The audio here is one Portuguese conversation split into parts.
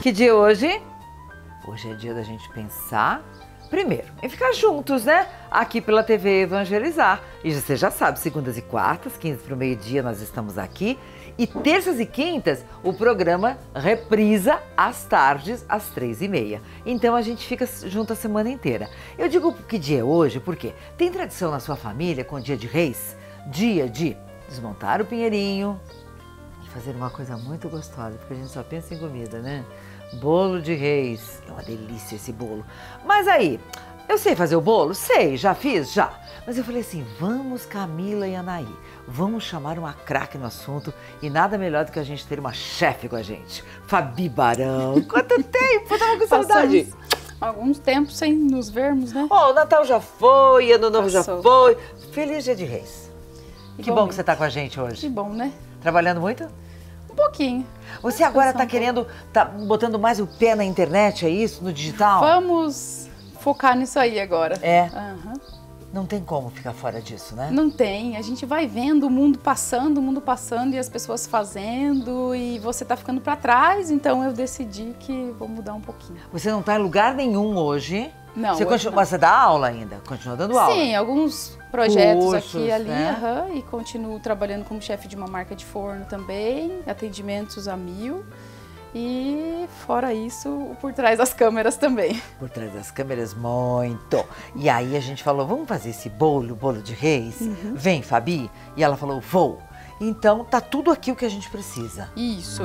Que dia é hoje? Hoje é dia da gente pensar, primeiro, em ficar juntos, né? Aqui pela TV Evangelizar. E você já sabe, segundas e quartas, 15 para o meio-dia, nós estamos aqui. E terças e quintas, o programa reprisa às tardes, às 3h30. Então a gente fica junto a semana inteira. Eu digo que dia é hoje, porque tem tradição na sua família com o dia de Reis, dia de desmontar o pinheirinho e fazer uma coisa muito gostosa, porque a gente só pensa em comida, né? Bolo de Reis, é uma delícia esse bolo. Mas aí, eu sei fazer o bolo? Sei, já fiz? Já. Mas eu falei assim, vamos Camila e Anaí, vamos chamar uma craque no assunto e nada melhor do que a gente ter uma chefe com a gente. Fabi Barão, quanto tempo, eu tava com saudade. Alguns tempos sem nos vermos, né? Ó, o Natal já foi, Ano Novo já foi. Feliz dia de Reis. Que bom que você tá com a gente hoje. Que bom, né? Trabalhando muito? Um pouquinho. Você agora tá querendo, tá botando mais o pé na internet, é isso? No digital? Vamos focar nisso aí agora. É? Uhum. Não tem como ficar fora disso, né? Não tem. A gente vai vendo o mundo passando e as pessoas fazendo e você tá ficando pra trás, então eu decidi que vou mudar um pouquinho. Você não tá em lugar nenhum hoje? Não. Você dá aula ainda? Continua dando aula? Sim, alguns projetos cursos, aqui e ali, né? e continuo trabalhando como chefe de uma marca de forno também, atendimentos a 1000. E fora isso, por trás das câmeras também. Por trás das câmeras, muito. E aí a gente falou, vamos fazer esse bolo de Reis? Uhum. Vem, Fabi. E ela falou, vou. Então tá tudo aqui o que a gente precisa. Isso.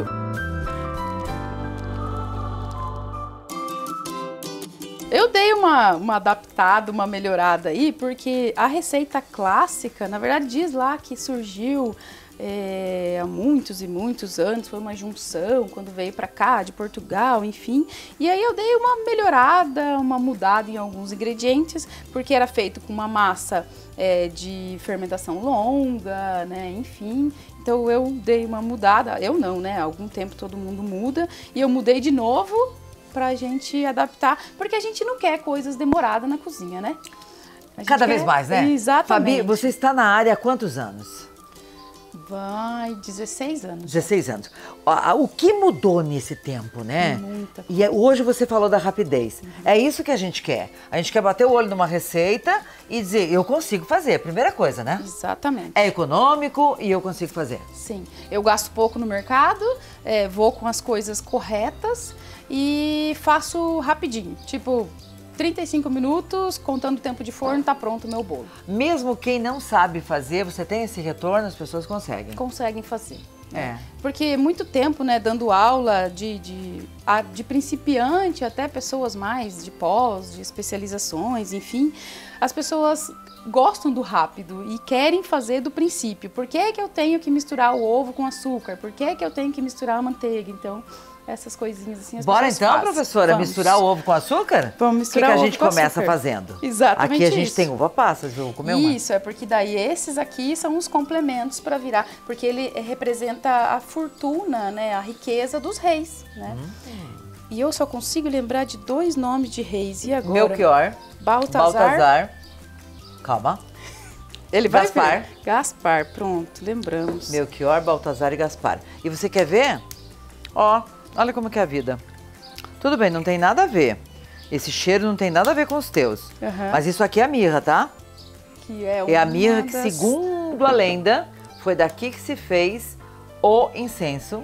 Eu dei uma adaptada, uma melhorada aí, porque a receita clássica, na verdade, diz lá que surgiu há muitos e muitos anos, foi uma junção quando veio para cá, de Portugal, enfim. E aí eu dei uma melhorada, uma mudada em alguns ingredientes, porque era feito com uma massa de fermentação longa, né, enfim. Então eu dei uma mudada, eu não, né, há algum tempo todo mundo muda, e eu mudei de novo pra gente adaptar, porque a gente não quer coisas demoradas na cozinha, né? Cada vez mais, né? Exatamente. Fabi, você está na área há quantos anos? Vai, 16 anos. 16 anos. O que mudou nesse tempo, né? Muita coisa. E hoje você falou da rapidez. Uhum. É isso que a gente quer. A gente quer bater o olho numa receita e dizer, eu consigo fazer. Primeira coisa, né? Exatamente. É econômico e eu consigo fazer. Sim. Eu gasto pouco no mercado, vou com as coisas corretas e faço rapidinho. Tipo, 35 minutos, contando o tempo de forno, tá pronto o meu bolo. Mesmo quem não sabe fazer, você tem esse retorno, as pessoas conseguem. Conseguem fazer. É. Porque muito tempo, né, dando aula de principiante até pessoas mais de pós, de especializações, enfim, as pessoas gostam do rápido e querem fazer do princípio. Por que é que eu tenho que misturar o ovo com açúcar? Por que é que eu tenho que misturar a manteiga? Então, essas coisinhas assim as Bora pessoas então, fazem. Vamos misturar o ovo com açúcar? Vamos misturar o ovo com açúcar. O que a gente começa fazendo? Exatamente. Aqui a gente tem uva passas, eu vou comer uma. Isso, é porque daí esses aqui são os complementos para virar, porque ele representa a fortuna, né, a riqueza dos reis, né? E eu só consigo lembrar de 2 nomes de reis, e agora? Melchior. Baltazar. Calma. Ele vai Gaspar. ver. Gaspar, pronto, lembramos. Melchior, Baltazar e Gaspar. E você quer ver? Ó, olha como que é a vida. Tudo bem, não tem nada a ver. Esse cheiro não tem nada a ver com os teus. Uhum. Mas isso aqui é a mirra, tá? Que é a mirra que, segundo a lenda, foi daqui que se fez o incenso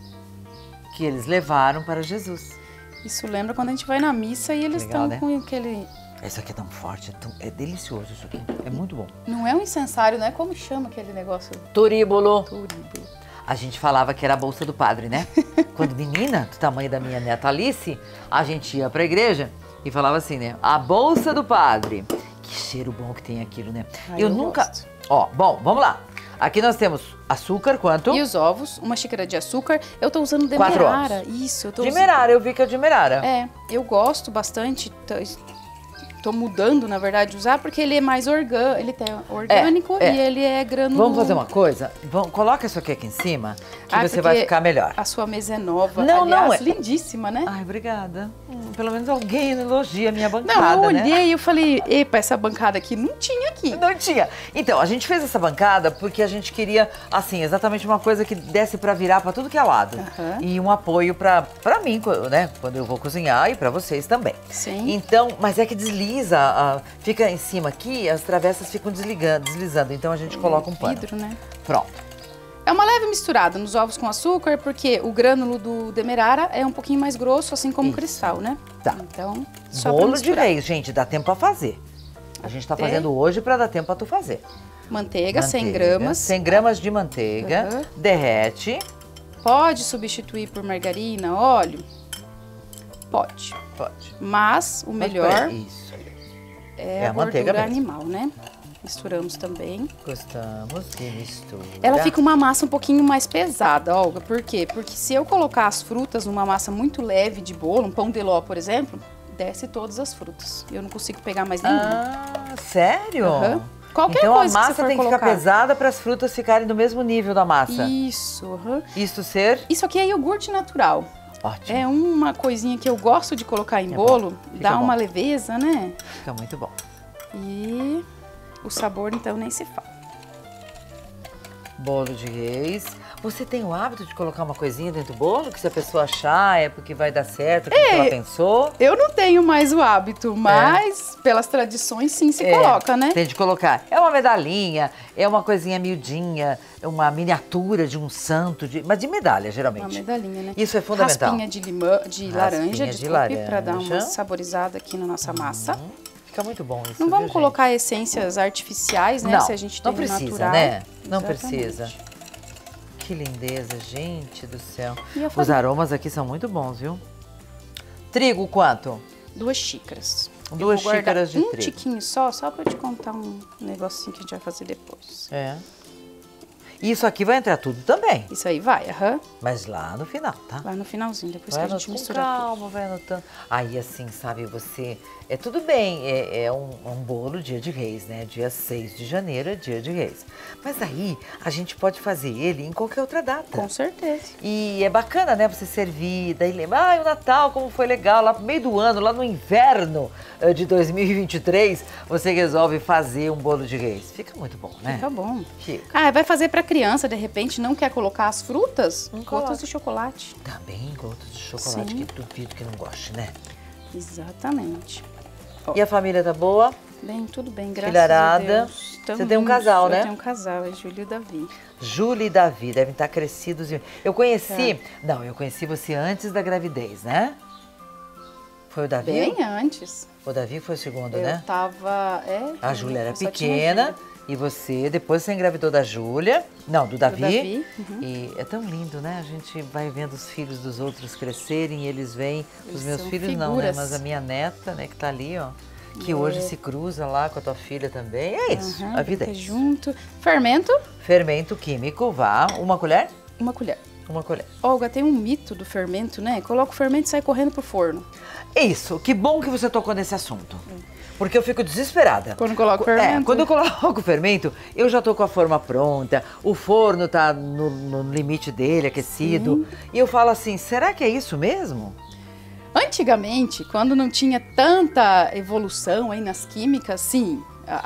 que eles levaram para Jesus. Isso lembra quando a gente vai na missa e eles estão, né, com aquele... Isso aqui é tão forte, é delicioso isso aqui, é muito bom. Não é um incensário, né? Como chama aquele negócio? Turíbulo. Turíbulo. A gente falava que era a bolsa do padre, né? Quando menina, do tamanho da minha neta Alice, a gente ia pra igreja e falava assim, né? A bolsa do padre. Que cheiro bom que tem aquilo, né? Ai, eu nunca... Gosto. Ó, bom, vamos lá. Aqui nós temos açúcar, quanto? E os ovos, uma xícara de açúcar. Eu tô usando demerara. 4 ovos. Isso, eu tô demerara, eu vi que é demerara. É, eu gosto bastante. tô mudando, na verdade, de usar, porque ele é mais orgânico e ele é granuloso. Vamos fazer uma coisa? Coloca isso aqui em cima, que você vai ficar melhor. A sua mesa é nova. Não, aliás, não é. Lindíssima, né? Ai, obrigada. Pelo menos alguém elogia a minha bancada, não, eu né? olhei e eu falei, epa, essa bancada aqui não tinha aqui. Não tinha. Então, a gente fez essa bancada porque a gente queria, assim, exatamente uma coisa que desse pra virar pra tudo que é lado. E um apoio pra mim, né? Quando eu vou cozinhar e pra vocês também. Sim. Então, mas é que desliza, fica em cima aqui, as travessas ficam deslizando. Então a gente coloca um pano. Vidro, né? Pronto. É uma leve misturada nos ovos com açúcar, porque o grânulo do demerara é um pouquinho mais grosso, assim como o cristal, né? Tá. Então, só pra Bolo de misturar. reis, gente, dá tempo pra fazer. A gente tá fazendo hoje pra dar tempo pra tu fazer. Manteiga, 100 gramas. 100 gramas de manteiga, derrete. Pode substituir por margarina, óleo? Pode. Pode. Mas o melhor Isso. é a manteiga gordura mesmo. animal, né? Misturamos também. Gostamos de mistura. Ela fica uma massa um pouquinho mais pesada, Olga. Por quê? Porque se eu colocar as frutas numa massa muito leve de bolo, um pão de ló, por exemplo, desce todas as frutas. Eu não consigo pegar mais nenhuma. Ah, sério? Qualquer então coisa a massa que você for tem que colocar. ficar pesada para as frutas ficarem do mesmo nível da massa. Isso. Isso aqui é iogurte natural. Ótimo. É uma coisinha que eu gosto de colocar em bolo, dá uma leveza, né? Fica muito bom. E o sabor, então, nem se fala. Bolo de reis. Você tem o hábito de colocar uma coisinha dentro do bolo? Que se a pessoa achar é porque vai dar certo, porque ela pensou? Eu não tenho mais o hábito, mas pelas tradições sim se coloca, né? Tem de colocar. É uma medalhinha, é uma coisinha miudinha, é uma miniatura de um santo, mas de medalha, geralmente. Uma medalhinha, né? Isso é fundamental. Raspinha de laranja, para dar uma saborizada aqui na nossa massa. Fica muito bom isso. Não vamos viu, colocar essências artificiais, né? Não, se a gente tem não precisa, natural. né? Não Exatamente. precisa. Que lindeza, gente do céu. Os aromas aqui são muito bons, viu? Trigo quanto? 2 xícaras. 2 xícaras de trigo. Um tiquinho só para te contar um negocinho que a gente vai fazer depois. Isso aqui vai entrar tudo também. Isso aí vai, Mas lá no final, tá? Lá no finalzinho, depois vai que a gente mistura calma, vai anotando. Aí assim, sabe, você... É tudo bem, é um bolo dia de reis, né? Dia 6 de janeiro é dia de reis. Mas aí a gente pode fazer ele em qualquer outra data. Com certeza. E é bacana, né? Você servir, daí lembrar, o Natal, como foi legal, lá no meio do ano, lá no inverno de 2023, você resolve fazer um bolo de reis. Fica muito bom, né? Fica bom. Fica. Vai fazer pra criança, de repente, não quer colocar as frutas? Gotas de chocolate. Também gotas de chocolate, Sim. que duvido que não goste, né? Exatamente. E a família tá boa? Bem, tudo bem, graças Filharada. a Deus. Você tem um casal, né? Eu tenho um casal, é Júlio e Davi. Júlia e Davi, devem estar crescidos. Eu conheci... Não, eu conheci você antes da gravidez, né? Foi o Davi? Bem antes. O Davi foi o segundo, Eu né? tava... A Júlia era só tinha pequena Júlia. e depois você engravidou da Júlia. Não, do Davi. Uhum. E é tão lindo, né? A gente vai vendo os filhos dos outros crescerem e eles vêm... Os meus são filhos não, né? figuras. Mas a minha neta, né, que tá ali, ó. Que hoje se cruza lá com a tua filha também. É isso, a vida é isso. Junto. Fermento? Fermento químico, vá. Uma colher? Uma colher. Uma colher. Olga, tem um mito do fermento, né? Coloca o fermento e sai correndo pro forno. Isso, que bom que você tocou nesse assunto. Porque eu fico desesperada. Quando coloca o fermento? Quando eu coloco o fermento, eu já tô com a forma pronta, o forno tá no limite dele, aquecido. Sim. E eu falo assim, será que é isso mesmo? Antigamente, quando não tinha tanta evolução aí nas químicas, sim,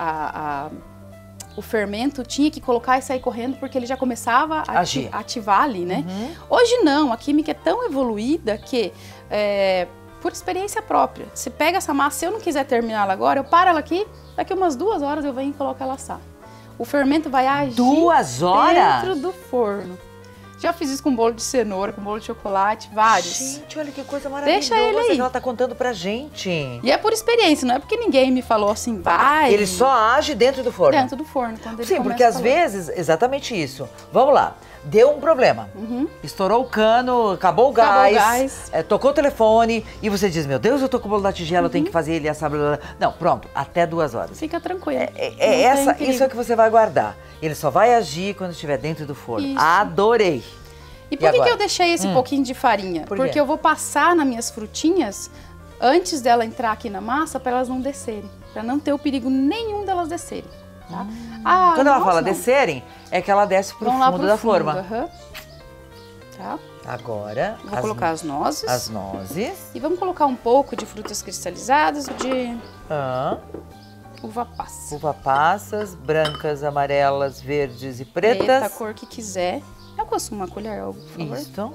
o fermento tinha que colocar e sair correndo porque ele já começava a ativar ali, né? Hoje não, a química é tão evoluída que, por experiência própria, se pega essa massa, se eu não quiser terminá-la agora, eu paro ela aqui, daqui umas 2 horas eu venho e coloco ela assar. O fermento vai agir 2 horas? dentro do forno. Já fiz isso com bolo de cenoura, com bolo de chocolate, vários. Gente, olha que coisa maravilhosa. Deixa ele aí. Que ela tá contando pra gente. E é por experiência, não é porque ninguém me falou assim, vai. Ele só age dentro do forno. Dentro do forno, quando ele Sim, porque às vezes, exatamente isso. Vamos lá, deu um problema. Estourou o cano, acabou o gás. Tocou o telefone e você diz, meu Deus, eu tô com o bolo da tigela, eu tenho que fazer ele assar. Não, pronto, até 2 horas. Fica tranquilo. Isso é que você vai guardar. Ele só vai agir quando estiver dentro do forno. Isso. Adorei. E por que eu deixei esse pouquinho de farinha? Porque eu vou passar nas minhas frutinhas antes dela entrar aqui na massa para elas não descerem. para não ter o perigo nenhum delas descerem, tá? Quando ela fala descerem, é que ela desce pro fundo da forma. Tá? Agora, vou colocar as nozes. As nozes. E vamos colocar um pouco de frutas cristalizadas de uva passa. Uva passas, brancas, amarelas, verdes e pretas. Preta, a cor que quiser. Eu gosto de uma colher, por favor. Isso.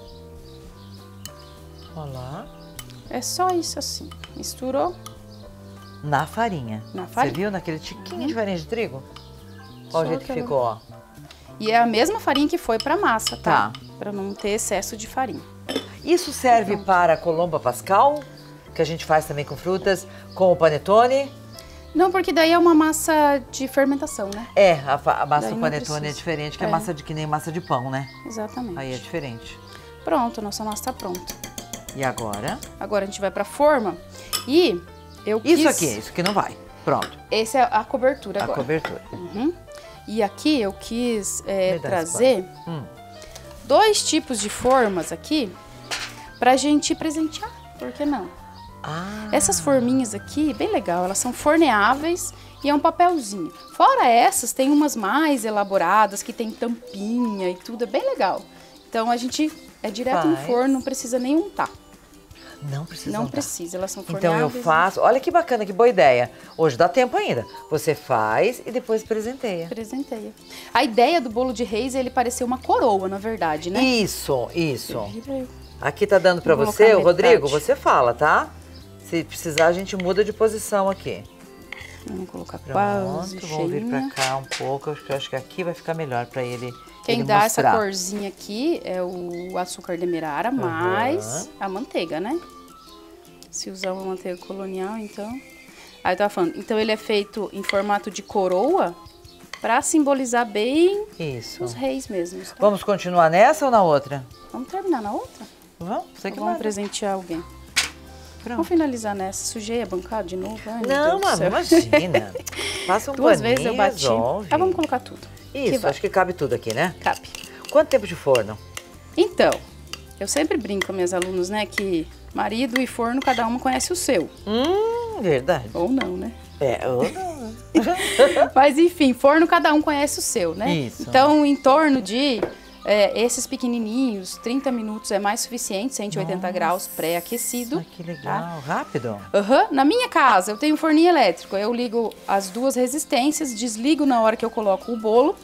Olha lá. É só isso assim. Misturou. Na farinha. Na farinha. Você viu naquele tiquinho de farinha de trigo? Olha o jeito que ficou, ó. E é a mesma farinha que foi pra massa, tá? Pra não ter excesso de farinha. Isso serve para a colomba pascal, que a gente faz também com frutas, com o panetone? Não, porque daí é uma massa de fermentação, né? É, a massa do panetone é diferente, que é massa que nem massa de pão, né? Exatamente. Aí é diferente. Pronto, a nossa massa tá pronta. E agora? Agora a gente vai pra forma e eu Isso aqui não vai. Pronto. Essa é a cobertura agora. A cobertura. E aqui eu quis trazer 2 tipos de formas aqui pra gente presentear, por que não? Essas forminhas aqui, bem legal, elas são forneáveis e é um papelzinho. Fora essas, tem umas mais elaboradas que tem tampinha e tudo, é bem legal. Então a gente é direto no forno, não precisa nem untar. Não precisa. Não precisa, elas são forneáveis. Então eu faço, olha que bacana, que boa ideia. Hoje dá tempo ainda. Você faz e depois presenteia. Presenteia. A ideia do bolo de reis é ele parecer uma coroa, na verdade, né? Isso. Aqui tá dando pra você, Rodrigo, você fala, tá? Se precisar, a gente muda de posição aqui. Vamos colocar quase cheinha. Vamos vir pra cá um pouco, eu acho que aqui vai ficar melhor pra ele. Quem dá essa corzinha aqui é o açúcar demerara mais a manteiga, né? Se usar uma manteiga colonial, então... Aí eu tava falando, então ele é feito em formato de coroa pra simbolizar bem os reis mesmos. Tá? Vamos continuar nessa ou na outra? Vamos terminar na outra? Vamos, você que vamos presentear alguém. Pronto. Vamos finalizar nessa. Sujei a bancada de novo? Ai, não, mas imagina. Passa um 2 vezes eu bati. Resolve. Ah, vamos colocar tudo. Isso, acho que cabe tudo aqui, né? Cabe. Quanto tempo de forno? Então, eu sempre brinco com minhas alunas, né, que marido e forno, cada uma conhece o seu. Verdade. Ou não, né? Ou não. Mas enfim, forno, cada um conhece o seu, né? Isso. Então, em torno de esses pequenininhos, 30 minutos é mais suficiente, 180 graus pré-aquecido. Que legal, rápido. Na minha casa, eu tenho um forninho elétrico, eu ligo as 2 resistências, desligo na hora que eu coloco o bolo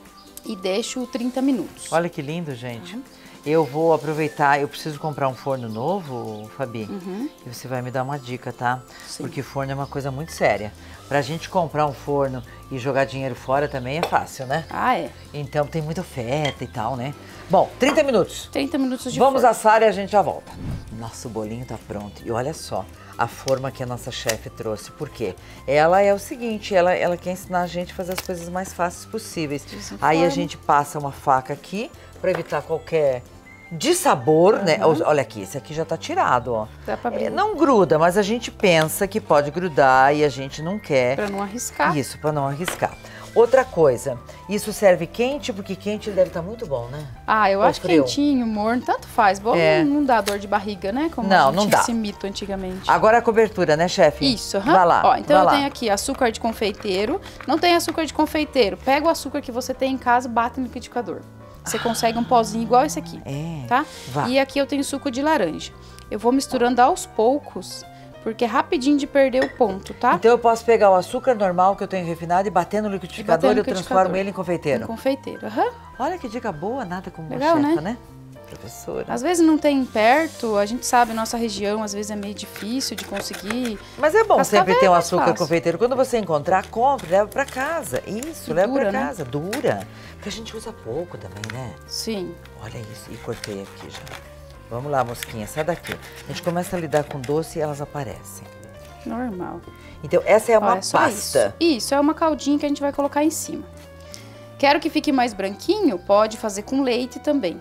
e deixo 30 minutos. Olha que lindo, gente. Eu vou aproveitar, eu preciso comprar um forno novo, Fabi, e você vai me dar uma dica, tá? Sim. Porque forno é uma coisa muito séria. Pra gente comprar um forno e jogar dinheiro fora também é fácil, né? Então tem muita oferta e tal, né? Bom, 30 minutos. 30 minutos de Vamos forno. assar e a gente já volta. Nosso bolinho tá pronto. E olha só, a forma que a nossa chefe trouxe. Por quê? Ela é o seguinte, ela quer ensinar a gente a fazer as coisas mais fáceis possíveis. Aí a gente passa uma faca aqui pra evitar qualquer dissabor, né? Olha aqui, esse aqui já tá tirado, ó. Dá pra abrir. Não gruda, mas a gente pensa que pode grudar e a gente não quer. Pra não arriscar. Isso, pra não arriscar. Outra coisa, isso serve quente, porque quente deve estar muito bom, né? Eu acho quentinho, morno, tanto faz. Bom, não dá dor de barriga, né? Como a gente tinha esse mito antigamente. Agora a cobertura, né, chefe? Isso, Vai lá. Ó, então eu tenho aqui açúcar de confeiteiro. Não tem açúcar de confeiteiro, pega o açúcar que você tem em casa e bate no liquidificador. Você consegue um pozinho igual esse aqui, tá? E aqui eu tenho suco de laranja. Eu vou misturando aos poucos, porque é rapidinho de perder o ponto, tá? Então eu posso pegar o açúcar normal que eu tenho refinado e bater no liquidificador e eu transformo ele em confeiteiro? Em confeiteiro, Olha que dica boa, nada como legal, uma chefa, né? Professora. Às vezes não tem perto, a gente sabe, nossa região às vezes é meio difícil de conseguir. Mas é bom sempre ter um açúcar confeiteiro. Quando você encontrar, compre, leva pra casa. Isso, leva pra casa. Dura. Porque a gente usa pouco também, né? Sim. Olha isso. E cortei aqui já. Vamos lá, mosquinha, sai daqui. A gente começa a lidar com doce e elas aparecem. Normal. Então, essa é uma pasta. Isso, é uma caldinha que a gente vai colocar em cima. Quero que fique mais branquinho? Pode fazer com leite também.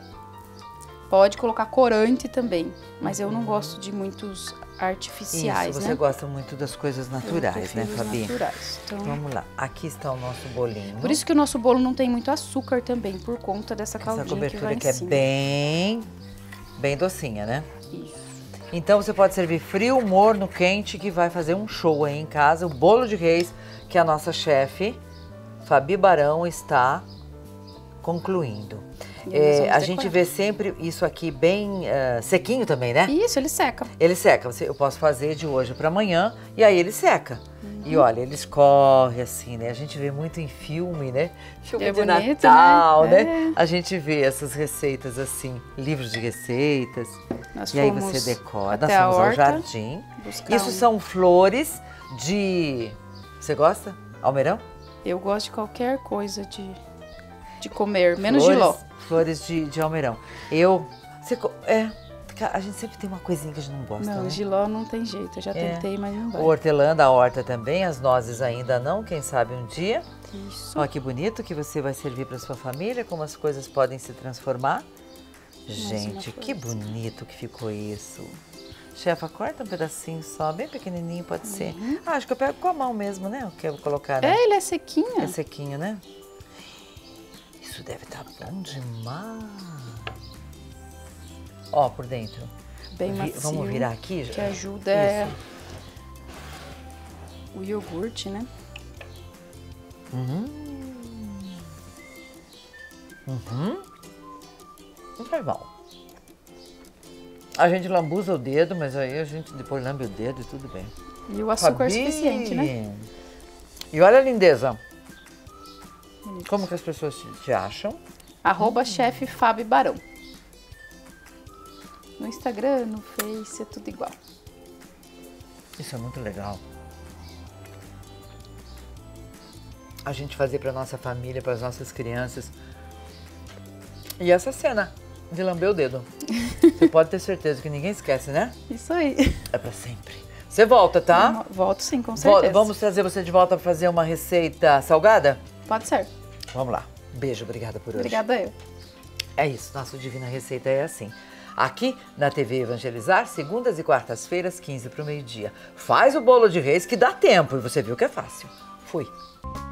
Pode colocar corante também, mas eu não gosto de muitos artificiais, Isso, você gosta muito das coisas naturais, né, Fabi? Naturais. Então, vamos lá, aqui está o nosso bolinho. Por isso que o nosso bolo não tem muito açúcar também, por conta dessa caldinha que vai em cima. Essa cobertura que é bem docinha, né? Isso. Então você pode servir frio, morno, quente, que vai fazer um show aí em casa. O bolo de reis, que a nossa chefe, Fabi Barão, está concluindo. A gente vê sempre isso aqui bem sequinho também, né? Isso, ele seca. Ele seca. Eu posso fazer de hoje para amanhã e aí ele seca. E olha, ele escorre assim, né? A gente vê muito em filme, né? Filme de bonito, Natal, né? né? A gente vê essas receitas assim, livros de receitas. E aí você decora. Nós fomos ao jardim. Isso são flores de... Você gosta? Almeirão? Eu gosto de qualquer coisa de comer, menos jiló. Flores de almeirão. A gente sempre tem uma coisinha que a gente não gosta, não, né? Jiló não tem jeito, eu já tentei, mas não vai. O hortelã da horta também, as nozes ainda não, quem sabe um dia. Isso. Olha que bonito que você vai servir para sua família, como as coisas podem se transformar. Gente, que bonito que ficou isso. Chefa, corta um pedacinho só, bem pequenininho pode ser. Acho que eu pego com a mão mesmo, né? O que eu vou colocar, né? Ele é sequinho. É sequinho, né? Isso deve estar bom demais. Ó, por dentro. Bem macio. Vamos virar aqui? Que ajuda o iogurte, né? Não faz mal. A gente lambuza o dedo, mas aí a gente depois lambe o dedo e tudo bem. E o açúcar é suficiente, né? E olha a lindeza. Como que as pessoas te acham? @chefe Fabi Barão. No Instagram, no Face, é tudo igual. Isso é muito legal. A gente fazer para nossa família, para as nossas crianças. E essa cena de lamber o dedo. Você pode ter certeza que ninguém esquece, né? Isso aí. É para sempre. Você volta, tá? Volto sim, com certeza. Vamos trazer você de volta para fazer uma receita salgada? Pode ser. Vamos lá. Beijo, obrigada por hoje. Obrigada eu. É isso, nosso Divina Receita é assim. Aqui na TV Evangelizar, segundas e quartas-feiras, 15 para o meio-dia. Faz o bolo de reis que dá tempo e você viu que é fácil. Fui.